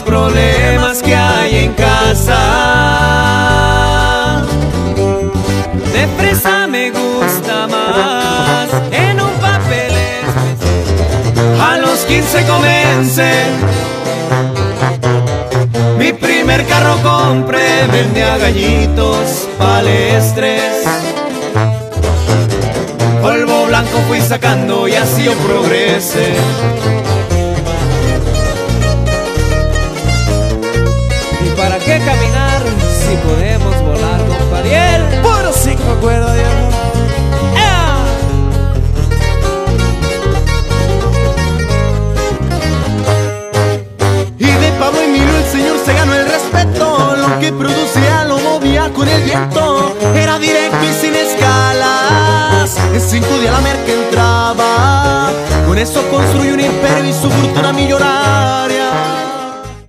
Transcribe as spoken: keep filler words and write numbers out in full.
problemas que hay en casa. De fresa me gusta más, en un papel especial. A los quince comencé, mi primer carro compré, vendía gallitos, palestres. Polvo blanco fui sacando y así yo progresé. ¿Y para qué caminar si podemos volar, compadre? Puro cinco cuerdas, viejo. Y de Pablo Emilio el señor se ganó el respeto. Lo que producía lo movía con el viento. Era directo y sin escalas. En cinco días la merca entraba. Con eso construyó un imperio y su fortuna millonaria.